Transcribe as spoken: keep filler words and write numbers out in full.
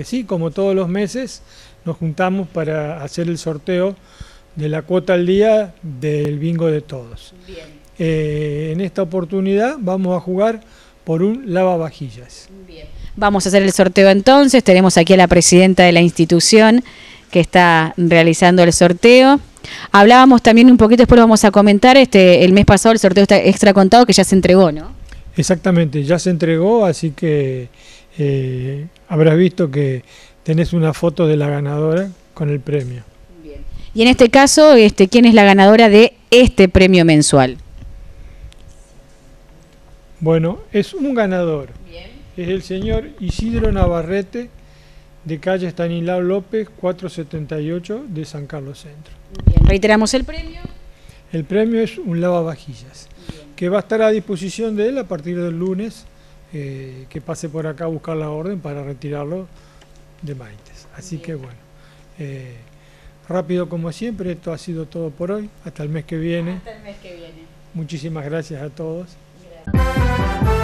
sí, como todos los meses, nos juntamos para hacer el sorteo de la cuota al día del bingo de todos. Bien. Eh, en esta oportunidad vamos a jugar por un lavavajillas. Bien. Vamos a hacer el sorteo entonces. Tenemos aquí a la presidenta de la institución que está realizando el sorteo. Hablábamos también un poquito, después lo vamos a comentar, este, el mes pasado el sorteo está extra contado que ya se entregó, ¿no? Exactamente, ya se entregó, así que eh, habrás visto que tenés una foto de la ganadora con el premio. Bien. Y en este caso, este, ¿quién es la ganadora de este premio mensual? Bueno, es un ganador. Bien. Es el señor Isidro Navarrete, de calle Estanislao López, cuatrocientos setenta y ocho, de San Carlos Centro. Bien. Reiteramos el premio. El premio es un lavavajillas, Bien. que va a estar a disposición de él a partir del lunes, eh, que pase por acá a buscar la orden para retirarlo de Maites. Así Bien. que bueno, eh, rápido como siempre, esto ha sido todo por hoy, hasta el mes que viene. Hasta el mes que viene. Muchísimas gracias a todos. Gracias.